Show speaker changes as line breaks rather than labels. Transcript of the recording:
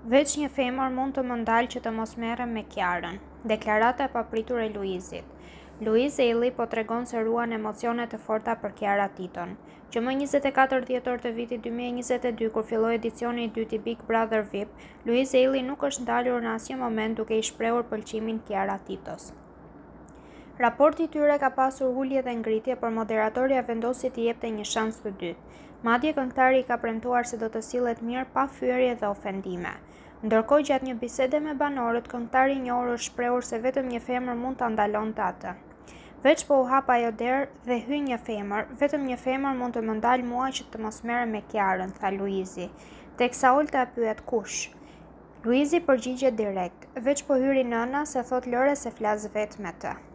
Veç një femër mund të më ndalë që të mos merrem me Kiarën. Deklarata e papritur e Luizit. Luiz Elli po tregon se ruan emocione të forta për Kiara Titon. Që më 24 dhjetor të vitit 2022, kur filloi edicioni i dytë i Big Brother VIP, Luiz Elli nuk është ndalur në asnjë moment duke i shprehur pëlqimin Kiara Titos. Raporti i tyre ka pasur ulje dhe ngritje, por moderatorja vendosi t'i jepte një shans të dytë. Madje këngëtari i ka premtuar se do të sillet mirë pa fyerje dhe ofendime. Ndërkohë, gjatë një bisede me banorët, këngëtari i njohur është shprehur se vetëm një femër mund ta ndalonte atë. Veç po u hap ajo derë dhe hyn një femër, vetëm një femër mund të më ndalë mua që të mos merrem me Kiarën, tha Luizi. Teksa Olta e pyet kush. Luizi përgjigjet direkt, veç po hyri nëna se thot Lore se flas vetë me të.